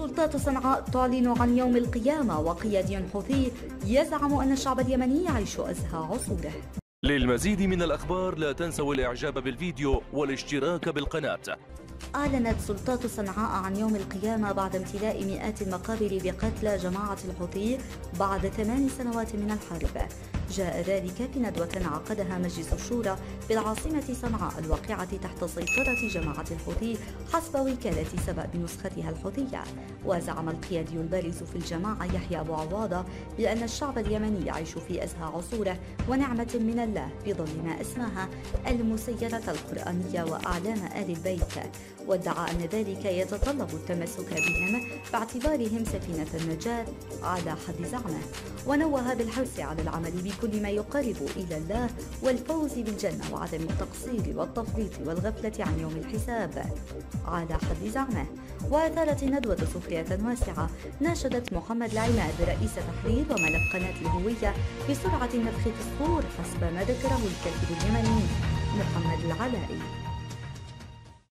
سلطات صنعاء تعلن عن يوم القيامة، وقيادي حوثي يزعم أن الشعب اليمني يعيش أزهى عصوره. للمزيد من الأخبار لا تنسوا الإعجاب بالفيديو والاشتراك بالقناة. أعلنت سلطات صنعاء عن يوم القيامة بعد امتلاء مئات المقابر بقتلى جماعة الحوثي بعد 8 سنوات من الحرب. جاء ذلك في ندوة عقدها مجلس الشورى بالعاصمة صنعاء الواقعة تحت سيطرة جماعة الحوثي حسب وكالة سبأ بنسختها الحوثية. وزعم القيادي البارز في الجماعة يحيى أبو عواضة بأن الشعب اليمني يعيش في أزهى عصوره ونعمة من الله بظل ما أسماها المسيرة القرآنية وأعلام آل البيت، وادعى أن ذلك يتطلب التمسك بهم باعتبارهم سفينة النجاة على حد زعمه، ونوه بالحرص على العمل بكل ما يقرب إلى الله والفوز بالجنة وعدم التقصير والتفريط والغفلة عن يوم الحساب على حد زعمه. وأثارت الندوة سخرية واسعة ناشدت محمد العماد رئيس تحرير وملك قناة الهوية بسرعة النفخ في الصور حسب ما ذكره الكاتب اليمني محمد العلائي.